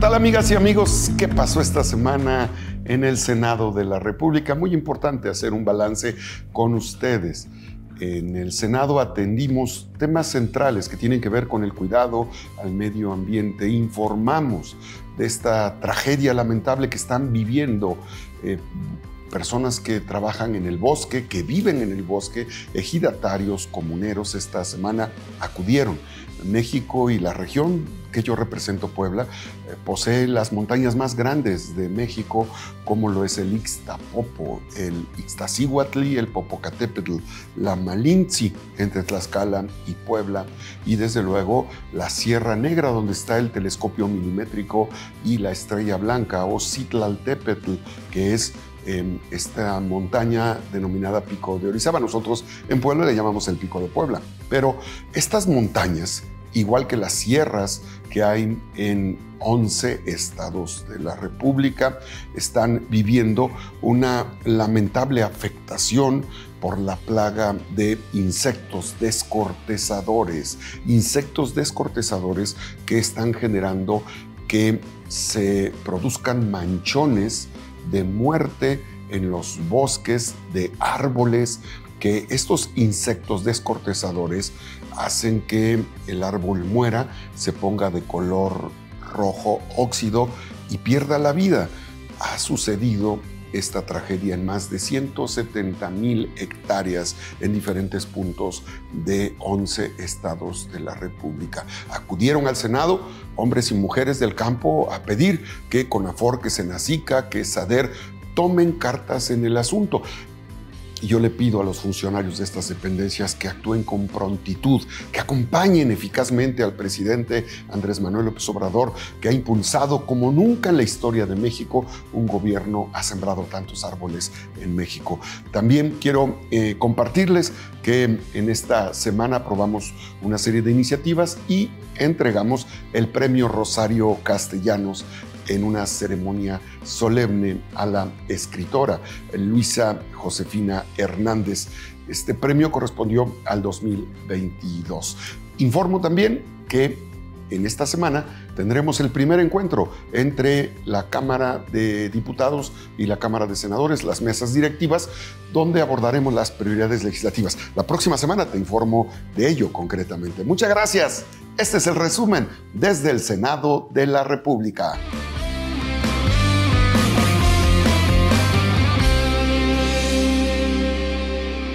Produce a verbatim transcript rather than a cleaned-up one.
tal, amigas y amigos? ¿Qué pasó esta semana en el Senado de la República? Muy importante hacer un balance con ustedes. En el Senado atendimos temas centrales que tienen que ver con el cuidado al medio ambiente. Informamos de esta tragedia lamentable que están viviendo eh, personas que trabajan en el bosque, que viven en el bosque, ejidatarios, comuneros. Esta semana acudieron. México y la región que yo represento, Puebla, eh, posee las montañas más grandes de México, como lo es el Ixtapopo, el Ixtaccíhuatl y el Popocatépetl, la Malinche entre Tlaxcala y Puebla, y desde luego la Sierra Negra, donde está el telescopio milimétrico y la Estrella Blanca, o Citlaltépetl, que es eh, esta montaña denominada Pico de Orizaba. Nosotros en Puebla le llamamos el Pico de Puebla. Pero estas montañas, igual que las sierras que hay en once estados de la República, están viviendo una lamentable afectación por la plaga de insectos descortezadores. Insectos descortezadores que están generando que se produzcan manchones de muerte en los bosques de árboles, que estos insectos descortezadores hacen que el árbol muera, se ponga de color rojo óxido y pierda la vida. Ha sucedido esta tragedia en más de ciento setenta mil hectáreas en diferentes puntos de once estados de la República. Acudieron al Senado hombres y mujeres del campo a pedir que CONAFOR, que SENACICA, que SADER tomen cartas en el asunto. Y yo le pido a los funcionarios de estas dependencias que actúen con prontitud, que acompañen eficazmente al presidente Andrés Manuel López Obrador, que ha impulsado como nunca en la historia de México un gobierno, ha sembrado tantos árboles en México. También quiero eh, compartirles que en esta semana aprobamos una serie de iniciativas y entregamos el premio Rosario Castellanos en una ceremonia solemne a la escritora Luisa Josefina Hernández. Este premio correspondió al dos mil veintidós. Informo también que en esta semana tendremos el primer encuentro entre la Cámara de Diputados y la Cámara de Senadores, las mesas directivas, donde abordaremos las prioridades legislativas. La próxima semana te informo de ello concretamente. Muchas gracias. Este es el resumen desde el Senado de la República.